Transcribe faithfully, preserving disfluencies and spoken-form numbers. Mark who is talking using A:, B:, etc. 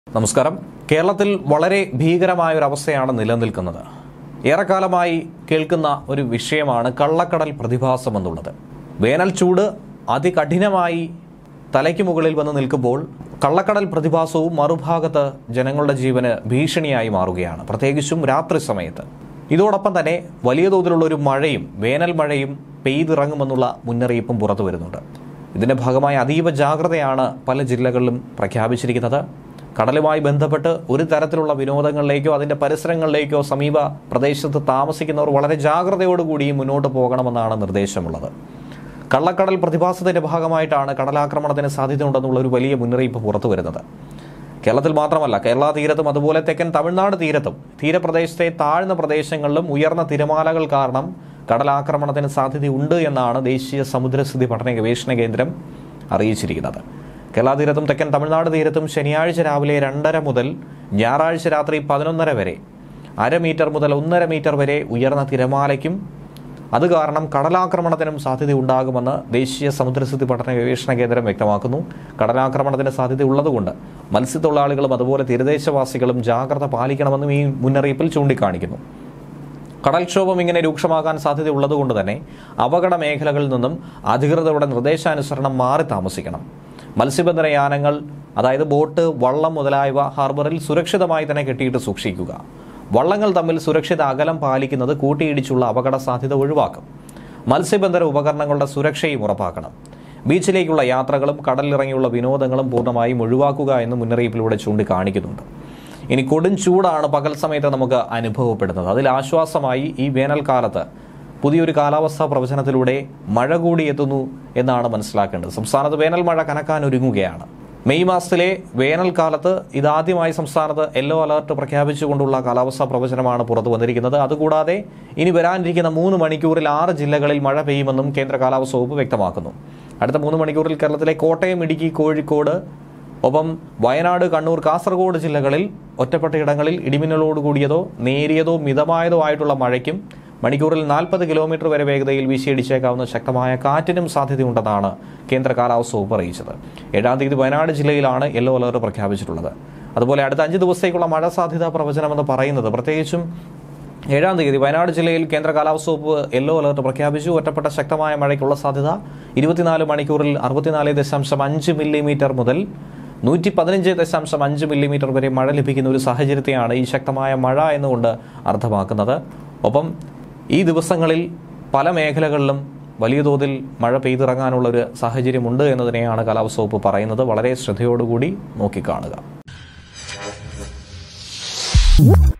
A: നമസ്കാരം. കേരളത്തിൽ വളരെ ഭീകരമായ ഒരു അവസ്ഥയാണ് നിലനിൽക്കുന്നത്. ഏറെക്കാലമായി കേൾക്കുന്ന ഒരു വിഷയമാണ് കള്ളക്കടൽ പ്രതിഭാസം എന്നുള്ളത്. വേനൽ ചൂട് അതികഠിനമായി തലയ്ക്ക് മുകളിൽ വന്ന് നിൽക്കുമ്പോൾ കള്ളക്കടൽ പ്രതിഭാസവും മറുഭാഗത്ത് ജനങ്ങളുടെ ജീവന് ഭീഷണിയായി മാറുകയാണ്, പ്രത്യേകിച്ചും രാത്രി സമയത്ത്. ഇതോടൊപ്പം തന്നെ വലിയ തോതിലുള്ള ഒരു മഴയും വേനൽ മഴയും പെയ്തിറങ്ങുമെന്നുള്ള മുന്നറിയിപ്പും പുറത്തു വരുന്നുണ്ട്. ഇതിന്റെ ഭാഗമായി അതീവ ജാഗ്രതയാണ് പല ജില്ലകളിലും പ്രഖ്യാപിച്ചിരിക്കുന്നത്. കടലുമായി ബന്ധപ്പെട്ട് ഒരു തരത്തിലുള്ള വിനോദങ്ങളിലേക്കോ അതിൻ്റെ പരിസരങ്ങളിലേക്കോ സമീപ പ്രദേശത്ത് താമസിക്കുന്നവർ വളരെ ജാഗ്രതയോടുകൂടി മുന്നോട്ട് പോകണമെന്നാണ് നിർദ്ദേശമുള്ളത്. കള്ളക്കടൽ പ്രതിഭാസത്തിന്റെ ഭാഗമായിട്ടാണ് കടലാക്രമണത്തിന് സാധ്യതയുണ്ടെന്നുള്ള ഒരു വലിയ മുന്നറിയിപ്പ് പുറത്തു വരുന്നത്. കേരളത്തിൽ മാത്രമല്ല, കേരള തീരത്തും അതുപോലെ തെക്കൻ തമിഴ്നാട് തീരത്തും തീരപ്രദേശത്തെ താഴ്ന്ന പ്രദേശങ്ങളിലും ഉയർന്ന തിരമാലകൾ കാരണം കടലാക്രമണത്തിന് സാധ്യതയുണ്ട് എന്നാണ് ദേശീയ സമുദ്രസ്ഥിതി പഠന ഗവേഷണ കേന്ദ്രം അറിയിച്ചിരിക്കുന്നത്. കേരള തീരത്തും തെക്കൻ തമിഴ്നാട് തീരത്തും ശനിയാഴ്ച രാവിലെ രണ്ടര മുതൽ ഞായറാഴ്ച രാത്രി പതിനൊന്നര വരെ അര മീറ്റർ മുതൽ ഒന്നര മീറ്റർ വരെ ഉയർന്ന തിരമാലയ്ക്കും അത് കാരണം കടലാക്രമണത്തിനും സാധ്യതയുണ്ടാകുമെന്ന് ദേശീയ സമുദ്രസ്ഥിതി പഠന ഗവേഷണ കേന്ദ്രം വ്യക്തമാക്കുന്നു. കടലാക്രമണത്തിന് സാധ്യതയുള്ളതുകൊണ്ട് മത്സ്യത്തൊഴിലാളികളും അതുപോലെ തീരദേശവാസികളും ജാഗ്രത പാലിക്കണമെന്നും ഈ മുന്നറിയിപ്പിൽ ചൂണ്ടിക്കാണിക്കുന്നു. കടൽക്ഷോഭം ഇങ്ങനെ രൂക്ഷമാകാൻ സാധ്യതയുള്ളതുകൊണ്ട് തന്നെ അപകട മേഖലകളിൽ നിന്നും അധികൃതരുടെ നിർദ്ദേശാനുസരണം മാറി താമസിക്കണം. മത്സ്യബന്ധന യാനങ്ങൾ, അതായത് ബോട്ട്, വള്ളം മുതലായവ ഹാർബറിൽ സുരക്ഷിതമായി തന്നെ കെട്ടിയിട്ട് സൂക്ഷിക്കുക. വള്ളങ്ങൾ തമ്മിൽ സുരക്ഷിത അകലം പാലിക്കുന്നത് കൂട്ടിയിടിച്ചുള്ള അപകട സാധ്യത ഒഴിവാക്കും. മത്സ്യബന്ധന ഉപകരണങ്ങളുടെ സുരക്ഷയും ഉറപ്പാക്കണം. ബീച്ചിലേക്കുള്ള യാത്രകളും കടലിറങ്ങിയുള്ള വിനോദങ്ങളും പൂർണ്ണമായും ഒഴിവാക്കുക എന്ന് മുന്നറിയിപ്പിലൂടെ ചൂണ്ടിക്കാണിക്കുന്നുണ്ട്. ഇനി കൊടും ചൂടാണ് പകൽ സമയത്ത് നമുക്ക് അനുഭവപ്പെടുന്നത്. അതിൽ ആശ്വാസമായി ഈ വേനൽക്കാലത്ത് പുതിയൊരു കാലാവസ്ഥാ പ്രവചനത്തിലൂടെ മഴ കൂടി എത്തുന്നു എന്നാണ് മനസ്സിലാക്കേണ്ടത്. സംസ്ഥാനത്ത് വേനൽ മഴ കനക്കാൻ ഒരുങ്ങുകയാണ്. മെയ് മാസത്തിലെ വേനൽക്കാലത്ത് ഇതാദ്യമായി സംസ്ഥാനത്ത് യെല്ലോ അലർട്ട് പ്രഖ്യാപിച്ചുകൊണ്ടുള്ള കാലാവസ്ഥാ പ്രവചനമാണ് പുറത്തു വന്നിരിക്കുന്നത്. അതുകൂടാതെ ഇനി വരാനിരിക്കുന്ന മൂന്ന് മണിക്കൂറിൽ ആറ് ജില്ലകളിൽ മഴ പെയ്യുമെന്നും കേന്ദ്ര കാലാവസ്ഥാ വകുപ്പ് വ്യക്തമാക്കുന്നു. അടുത്ത മൂന്ന് മണിക്കൂറിൽ കേരളത്തിലെ കോട്ടയം, ഇടുക്കി, കോഴിക്കോട്, ഒപ്പം വയനാട്, കണ്ണൂർ, കാസർഗോഡ് ജില്ലകളിൽ ഒറ്റപ്പെട്ട ഇടങ്ങളിൽ ഇടിമിന്നലോട് കൂടിയതോ നേരിയതോ മിതമായതോ ആയിട്ടുള്ള മഴയ്ക്കും മണിക്കൂറിൽ നാൽപ്പത് കിലോമീറ്റർ വരെ വേഗതയിൽ വീശിയടിച്ചേക്കാവുന്ന ശക്തമായ കാറ്റിനും സാധ്യതയുണ്ടെന്നാണ് കേന്ദ്ര കാലാവസ്ഥാ വകുപ്പ് അറിയിച്ചത്. ഏഴാം തീയതി വയനാട് ജില്ലയിലാണ് യെല്ലോ അലർട്ട് പ്രഖ്യാപിച്ചിട്ടുള്ളത്. അതുപോലെ അടുത്ത അഞ്ച് ദിവസത്തേക്കുള്ള മഴ സാധ്യതാ പ്രവചനമെന്ന് പറയുന്നത് പ്രത്യേകിച്ചും ഏഴാം തീയതി വയനാട് ജില്ലയിൽ കേന്ദ്ര കാലാവസ്ഥാ വകുപ്പ് യെല്ലോ അലർട്ട് പ്രഖ്യാപിച്ചു. ഒറ്റപ്പെട്ട ശക്തമായ മഴയ്ക്കുള്ള സാധ്യത ഇരുപത്തിനാല് മണിക്കൂറിൽ അറുപത്തിനാല് ദശാംശം അഞ്ച് മില്ലിമീറ്റർ മുതൽ നൂറ്റി പതിനഞ്ച് ദശാംശം അഞ്ച് മില്ലിമീറ്റർ വരെ മഴ ലഭിക്കുന്ന ഒരു സാഹചര്യത്തെയാണ് ഈ ശക്തമായ മഴ എന്നുകൊണ്ട് അർത്ഥമാക്കുന്നത്. ഒപ്പം ഈ ദിവസങ്ങളിൽ പല മേഖലകളിലും വലിയ തോതിൽ മഴ പെയ്തിറങ്ങാനുള്ളൊരു സാഹചര്യമുണ്ട് എന്നതിനെയാണ് കാലാവസ്ഥാ വകുപ്പ് പറയുന്നത്. വളരെ ശ്രദ്ധയോടുകൂടി നോക്കിക്കാണുക.